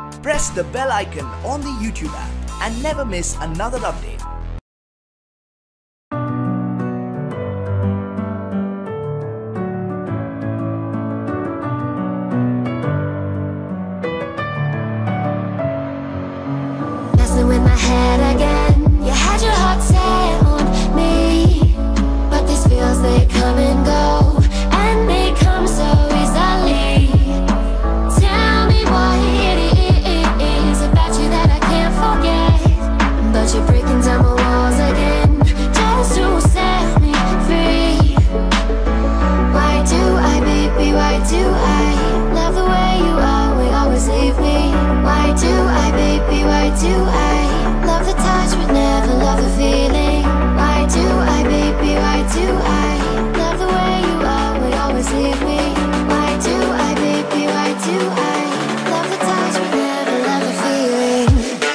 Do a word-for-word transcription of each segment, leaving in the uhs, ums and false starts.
Press the bell icon on the YouTube app and never miss another update. Messing with my head again. You had your heart set on me, but these feels, they come and go, and they come so easily. Tell me what it is about you that I can't forget, but you're breaking down my walls again just to set me free. Why do I, baby, why do I love the way you always, always leave me? Why do I, baby, why do I love the touch but never love the feeling? Why do I, baby, why do I love the way you always, always leave me? Why do I, baby, why do I love the touch but never love the feeling?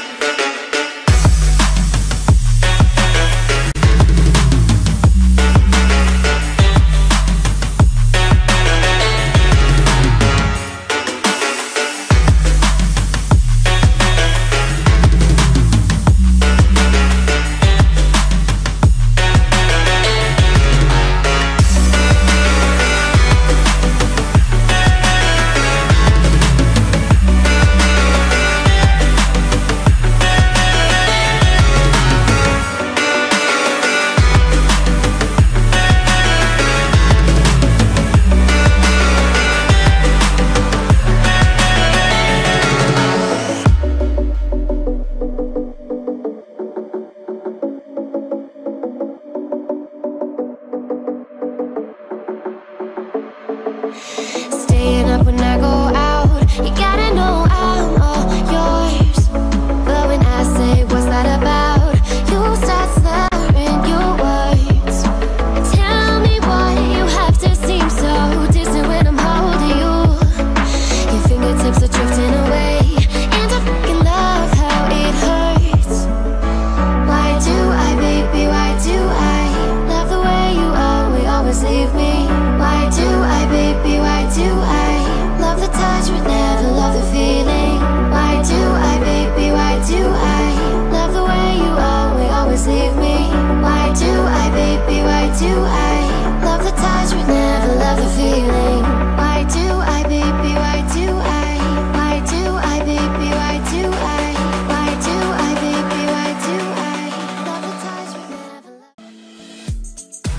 Staying up when I go out, you gotta know I'm all yours. But when I say what's that about, you start slurring your words. Tell me why you have to seem so distant when I'm holding you. Your fingertips are drifting away, and I fucking love how it hurts. Why do I, baby, why do I love the way you always, always leave me? Why do I, baby, why do I love the touch but never love the feeling? Why do I, baby, why do I love the way you always, always leave me? Why do I, baby, why do I love the touch but never love the feeling? Why do I, baby, why do I? Why do I, baby, why do I? Why do I, baby, why do I love the touch but never love?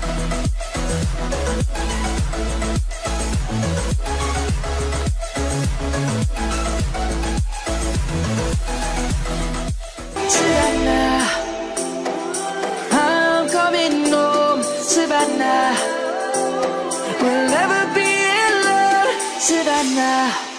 Savannah, I'm coming home. Savannah, we'll never be alone. Savannah.